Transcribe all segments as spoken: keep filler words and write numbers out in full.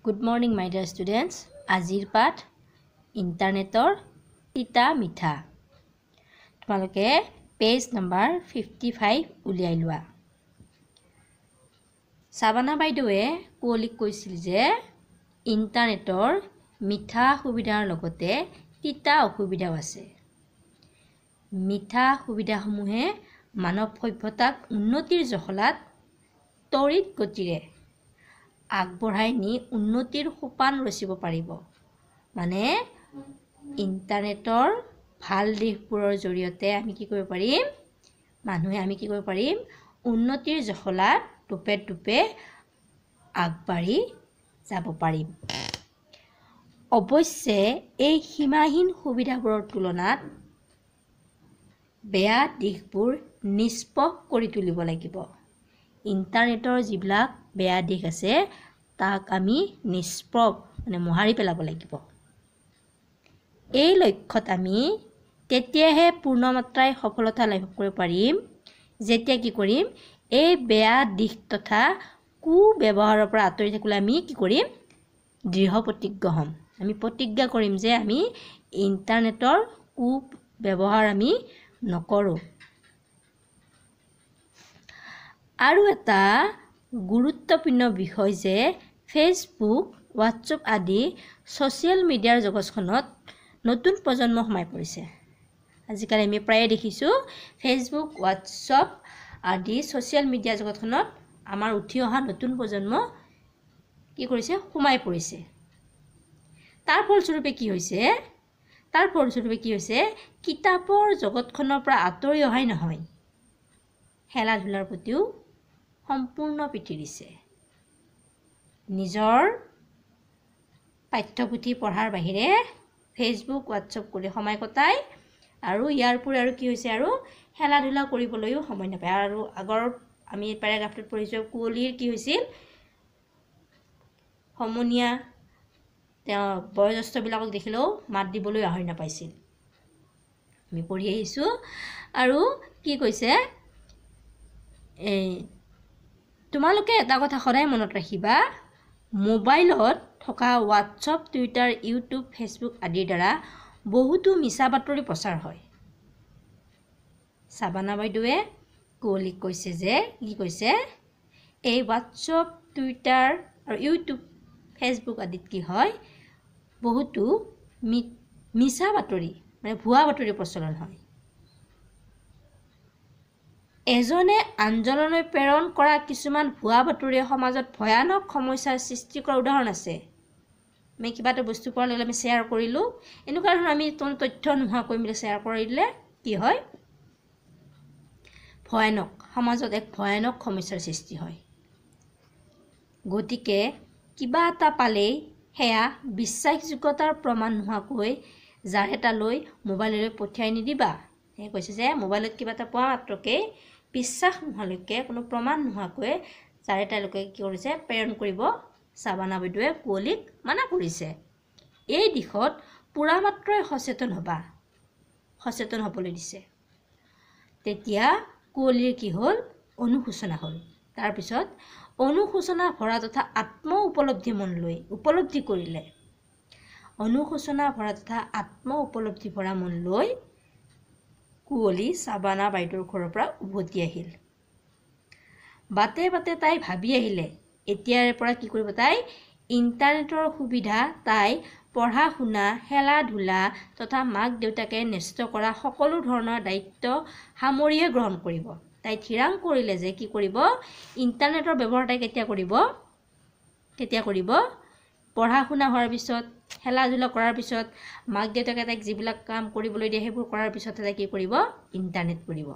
Good morning, my dear students. Azir Pat, Internetor, Tita, Mitha. তোমালোকে page number fifty-five উলিয়াই লোৱা। সাবানা বাইদেৱে colic কৈছিল যে ইন্টাৰনেটৰ মিঠা সুবিধাৰ লগতে তিতা অসুবিধাও আছে। মিঠা সুবিধাসমূহে মানৱ সভ্যতাক উন্নতিৰ জখলাত তড়িৎ গতিৰে আগবঢ়াই নি উন্নতিৰ সোপান ৰচিব পাৰিব। মানে ইন্টাৰনেটৰ ভাল দিশবোৰৰ জৰিয়তে আমি কি কৰিব পাৰিম মানুহে আমি কি কৰিব পাৰিম উন্নতিৰ জখলাত টুপে টুপে আগবাঢ়ি যাব পাৰিম। অৱশ্যে এই সীমাহীন সুবিধাবোৰৰ তুলনাত বেয়া দিশবোৰ নিষ্পক কৰি তুলিব লাগিব। ইন্টাৰনেটৰ যিবিলাক বেয়া দিশ আছে তাক আমি নিষ্পক মানে মোহাৰি পেলাব লাগিব। এই লক্ষ্যত আমি তেতিয়াহে পূৰ্ণমাত্ৰাই সফলতা লাভ কৰিব পাৰিম যেতিয়া কি কৰিম এই বেয়া দিশ তথা কু ব্যৱহাৰৰ পৰা আঁতৰি থাকিলে আমি কি কৰিম দৃঢ় প্ৰতিজ্ঞ হ'ম। আমি প্ৰতিজ্ঞা কৰিম যে আমি ইন্টাৰনেটৰ কু ব্যৱহাৰ আমি নকৰোঁ। আৰু এটা গুৰুত্বপূৰ্ণ বিষয় যে ফেচবুক হোৱাটছআপ আদি ছ'চিয়েল মিডিয়াৰ জগতখনত নতুন প্ৰজন্ম সোমাই পৰিছে। আজিকালি আমি প্ৰায়ে দেখিছোঁ ফেচবুক হোৱাটছআপ আদি ছ'চিয়েল মিডিয়া জগতখনত আমাৰ উঠি অহা নতুন প্ৰজন্ম কি কৰিছে সোমাই পৰিছে। তাৰ ফলস্বৰূপে কি হৈছে তাৰ ফলস্বৰূপে কি হৈছে কিতাপৰ জগতখনৰ পৰা আঁতৰি অহাই নহয় খেলা ধূলাৰ প্ৰতিও সম্পূৰ্ণ পিঠি দিছে। নিজৰ পাঠ্যপুথি পঢ়াৰ বাহিৰে ফেচবুক হোৱাটছআপ কৰি সময় কটাই আৰু ইয়াৰ উপৰি আৰু কি হৈছে আৰু খেলা ধূলা কৰিবলৈও সময় নাপায়। আৰু আগৰ আমি পেৰাগ্ৰাফটোত পঢ়িছোঁ কুঁৱলীৰ কি হৈছিল সমনীয়া তেওঁ বয়োজ্যেষ্ঠবিলাকক দেখিলেও মাত দিবলৈ আহৰি নাপাইছিল। আমি পঢ়ি আহিছোঁ আৰু কি কৈছে এই তোমালোকে এটা কথা সদায় মনত ৰাখিবা মোবাইলত থকা হোৱাটছআপ টুইটাৰ ইউটিউব ফেচবুক আদিৰ দ্বাৰা বহুতো মিছা বাতৰি প্ৰচাৰ হয়। সাবানা বাইদেৱে কোলিক কৈছে যে কি কৈছে এই হোৱাটছআপ টুইটাৰ আৰু ইউটিউব ফেচবুক আদিত কি হয় বহুতো মিছা বাতৰি মানে ভুৱা বাতৰি প্ৰচলন হয়। এজনে আনজনলৈ প্ৰেৰণ কৰা কিছুমান ভুৱা বাতৰিয়ে সমাজত ভয়ানক সমস্যাৰ সৃষ্টি কৰাৰ উদাহৰণ আছে। আমি কিবা এটা বস্তু পোৱাৰ লগে আমি শ্বেয়াৰ কৰিলোঁ এনেকুৱা ধৰণৰ আমি তথ্য নোহোৱাকৈ মিলি শ্বেয়াৰ কৰিলে কি হয় ভয়ানক সমাজত এক ভয়ানক সমস্যাৰ সৃষ্টি হয়। গতিকে কিবা এটা পালেই সেয়া বিশ্বাসযোগ্যতাৰ প্ৰমাণ নোহোৱাকৈ যাৰ এটা লৈ মোবাইললৈ পঠিয়াই নিদিবা। সেই কৈছে যে মোবাইলত কিবা এটা পোৱা মাত্ৰকে বিশ্বাস নোহোৱালৈকে কোনো প্ৰমাণ নোহোৱাকৈ যাৰ এটা লোকে কি কৰিছে প্ৰেৰণ কৰিব সাবানা বাইদেৱে কুঁৱলীক মানা কৰিছে। এই দিশত পুৰা মাত্ৰই সচেতন হ'বা সচেতন হ'বলৈ দিছে। তেতিয়া কুঁৱলীৰ কি হ'ল অনুশোচনা হ'ল। তাৰপিছত অনুশোচনা ভৰা তথা আত্ম উপলব্ধি মন লৈ উপলব্ধি কৰিলে অনুশোচনা ভৰা তথা আত্ম উপলব্ধি ভৰা মন লৈ কুঁৱলী সাবানা বাইদেউৰ ঘৰৰ পৰা উভতি আহিল। বাটে বাটে তাই ভাবি আহিলে এতিয়াৰে পৰা কি কৰিব তাই ইন্টাৰনেটৰ সুবিধা তাই পঢ়া শুনা খেলা ধূলা তথা মাক দেউতাকে ন্যস্ত কৰা সকলো ধৰণৰ দায়িত্ব সামৰিয়ে গ্ৰহণ কৰিব। তাই থিৰাং কৰিলে যে কি কৰিব ইন্টাৰনেটৰ ব্যৱহাৰ তাই কেতিয়া কৰিব কেতিয়া কৰিব পঢ়া শুনা হোৱাৰ পিছত খেলা ধূলা কৰাৰ পিছত মাক দেউতাকে তাইক যিবিলাক কাম কৰিবলৈ দিয়ে সেইবোৰ কৰাৰ পিছতে তাই কি কৰিব ইন্টাৰনেট কৰিব।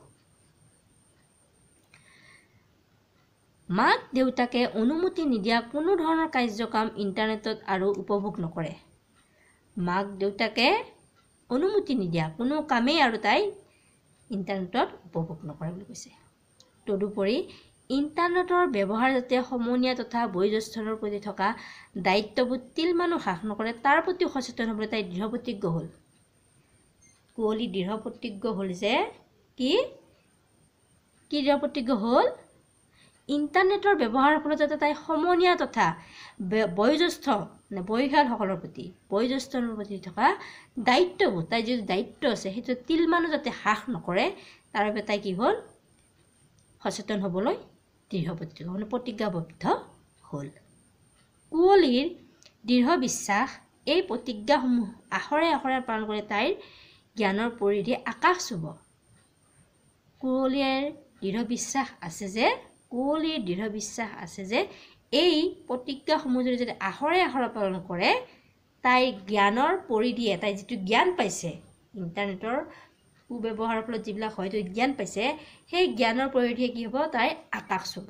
মাক দেউতাকে অনুমতি নিদিয়া কোনো ধৰণৰ কাৰ্যকাম ইন্টাৰনেটত আৰু উপভোগ নকৰে। মাক দেউতাকে অনুমতি নিদিয়া কোনো কামেই আৰু তাই ইন্টাৰনেটত উপভোগ নকৰে বুলি কৈছে। তদুপৰি ইন্টাৰনেটৰ ব্যৱহাৰ যাতে সমনীয়া তথা বয়োজ্যেষ্ঠৰ প্ৰতি থকা দায়িত্ববোধ তিলমানো হ্ৰাস নকৰে তাৰ প্ৰতি সচেতন হ'বলৈ তাই দৃঢ় প্ৰতিজ্ঞ হ'ল। কুঁৱলী দৃঢ় প্ৰতিজ্ঞ হ'ল যে কি কি দৃঢ় প্ৰতিজ্ঞ হ'ল ইণ্টাৰনেটৰ ব্যৱহাৰৰ ফলত যাতে তাই সমনীয়া তথা বয়োজ্যেষ্ঠ মানে বয়সীয়ালসকলৰ প্ৰতি বয়োজ্যেষ্ঠৰ প্ৰতি থকা দায়িত্ববোধ তাই যিটো দায়িত্ব আছে সেইটো তিলমানো যাতে হ্ৰাস নকৰে তাৰ বাবে তাই কি হ'ল সচেতন হ'বলৈ দৃঢ় প্ৰতিজ্ঞা মানে প্ৰতিজ্ঞাবদ্ধ হ'ল। কুঁৱলীৰ দৃঢ় বিশ্বাস এই প্ৰতিজ্ঞাসমূহ আখৰে আখৰে পালন কৰি তাইৰ জ্ঞানৰ পৰিধি আকাশ চুব। কুঁৱলীৰ দৃঢ় বিশ্বাস আছে যে কুঁৱলীৰ দৃঢ় বিশ্বাস আছে যে এই প্ৰতিজ্ঞাসমূহ যদি আখৰে আখৰে পালন কৰে তাইৰ জ্ঞানৰ পৰিধিয়ে তাই যিটো জ্ঞান পাইছে ইণ্টাৰনেটৰ কুব্যৱহাৰৰ ফলত যিবিলাক হয়তো জ্ঞান পাইছে সেই জ্ঞানৰ পৰিধিয়ে কি হ'ব তাইৰ আকাশ চুব।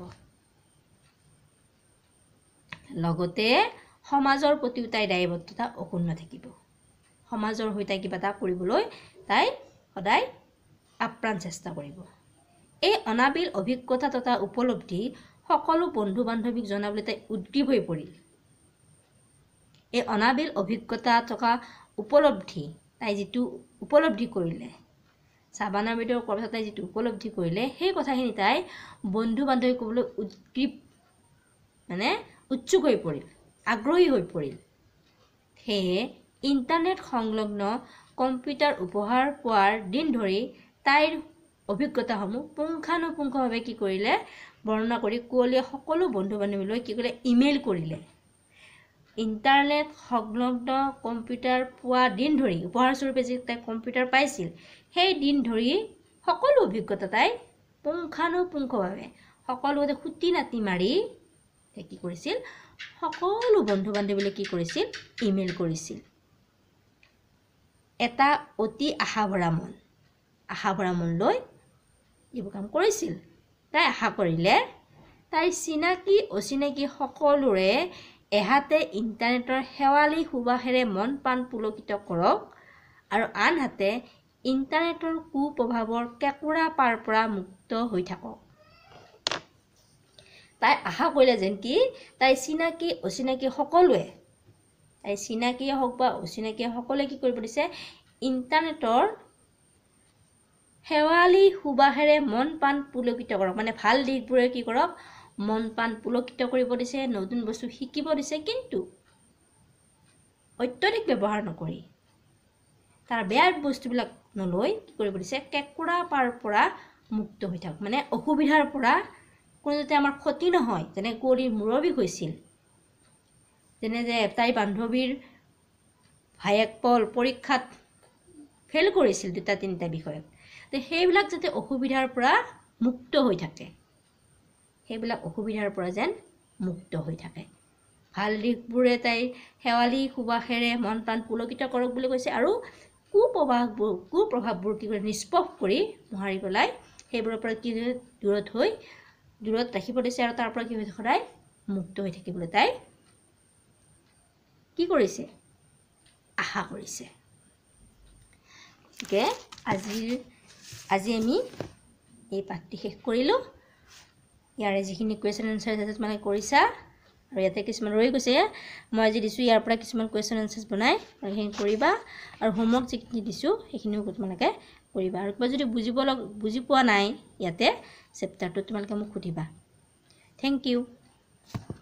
লগতে সমাজৰ প্ৰতিও তাই দায়বদ্ধতা অক্ষুণ্ণ থাকিব। সমাজৰ হৈ তাই কিবা এটা কৰিবলৈ তাই সদায় আপ্ৰাণ চেষ্টা কৰিব। এই অনাবিল অভিজ্ঞতা তথা উপলব্ধি সকলো বন্ধু বান্ধৱীক জনাবলৈ তাই উদ্গ্ৰীৱ হৈ পৰিল। এই অনাবিল অভিজ্ঞতা থকা উপলব্ধি তাই যিটো উপলব্ধি কৰিলে চাবানা বাইদেউ কোৱাৰ পিছত তাই যিটো উপলব্ধি কৰিলে সেই কথাখিনি তাই বন্ধু বান্ধৱীক ক'বলৈ উদ্গ্ৰীৱ মানে উৎসুক হৈ পৰিল আগ্ৰহী হৈ পৰিল। সেয়ে ইণ্টাৰনেট সংলগ্ন কম্পিউটাৰ উপহাৰ পোৱাৰ দিন ধৰি তাইৰ অভিজ্ঞতাসমূহ পুংখানুপুংখভাৱে কি কৰিলে বৰ্ণনা কৰি কুঁৱলীয়ে সকলো বন্ধু বান্ধৱীলৈ কি কৰিলে ইমেইল কৰিলে। ইণ্টাৰনেট সংলগ্ন কম্পিউটাৰ পোৱা দিন ধৰি উপহাৰস্বৰূপে যে তাই কম্পিউটাৰ পাইছিল সেই দিন ধৰি সকলো অভিজ্ঞতা তাই পুংখানুপুংখভাৱে সকলোতে খুটি নাতি মাৰি তাই কি কৰিছিল সকলো বন্ধু বান্ধৱীলৈ কি কৰিছিল ইমেইল কৰিছিল। এটা অতি আশাভৰা মন আশাভৰা মন লৈ এইবোৰ কাম কৰিছিল। তাই আশা কৰিলে তাইৰ চিনাকি অচিনাকি সকলোৰে এহাতে ইণ্টাৰনেটৰ শেৱালি সুবাসেৰে মন প্ৰাণ পুলকিত কৰক আৰু আনহাতে ইণ্টাৰনেটৰ কুপ্ৰভাৱৰ কেঁকুৰা পাৰ পৰা মুক্ত হৈ থাকক। তাই আশা কৰিলে যেন কি তাই চিনাকি অচিনাকি সকলোৱে তাই চিনাকিয়ে হওক বা অচিনাকিয়ে সকলোৱে কি কৰিব দিছে ইণ্টাৰনেটৰ শেৱালি সুবাসেৰে মন প্ৰাণ পুলকিত কৰক মানে ভাল দিশবোৰে কি কৰক মন প্ৰাণ পুলকিত কৰিব দিছে নতুন বস্তু শিকিব দিছে কিন্তু অত্যধিক ব্যৱহাৰ নকৰি তাৰ বেয়া বস্তুবিলাক নলৈ কি কৰিব দিছে কেঁকুৰা পাৰ পৰা মুক্ত হৈ থাকক মানে অসুবিধাৰ পৰা কোনো যাতে আমাৰ ক্ষতি নহয়। যেনে কুঁৱলীৰ মূৰৰ বিষ হৈছিল যেনে যে তাইৰ বান্ধৱীৰ ভায়েক পল পৰীক্ষাত ফেইল কৰিছিল দুটা তিনিটা বিষয়ত তো সেইবিলাক যাতে অসুবিধাৰ পৰা মুক্ত হৈ থাকে সেইবিলাক অসুবিধাৰ পৰা যেন মুক্ত হৈ থাকে। ভাল দিশবোৰে তাইৰ শেৱালি সুবাসেৰে মন প্ৰাণ পুলকিত কৰক বুলি কৈছে আৰু কুপ্ৰভাৱবোৰ কুপ্ৰভাৱবোৰ কি কৰি নিষ্পভ কৰি মোহাৰি পেলাই সেইবোৰৰ পৰা কি দূৰত হৈ দূৰত ৰাখিব দিছে আৰু তাৰ পৰা কি হৈ সদায় মুক্ত হৈ থাকিবলৈ তাই কি কৰিছে আশা কৰিছে। গতিকে আজিৰ আজি আমি এই পাঠটি শেষ কৰিলোঁ। ইয়াৰে যিখিনি কুৱেশ্যন এনচাৰ আছে তোমালোকে কৰিছা আৰু ইয়াতে কিছুমান ৰৈ গৈছে মই আজি দিছোঁ ইয়াৰ পৰা কিছুমান কুৱেশ্যন এনচাৰ্ছ বনাই সেইখিনি কৰিবা আৰু হোমৱৰ্ক যিখিনি দিছোঁ সেইখিনিও তোমালোকে কৰিবা আৰু কিবা যদি বুজিব লগ বুজি পোৱা নাই ইয়াতে চেপ্টাৰটো তোমালোকে মোক সুধিবা। Thank U.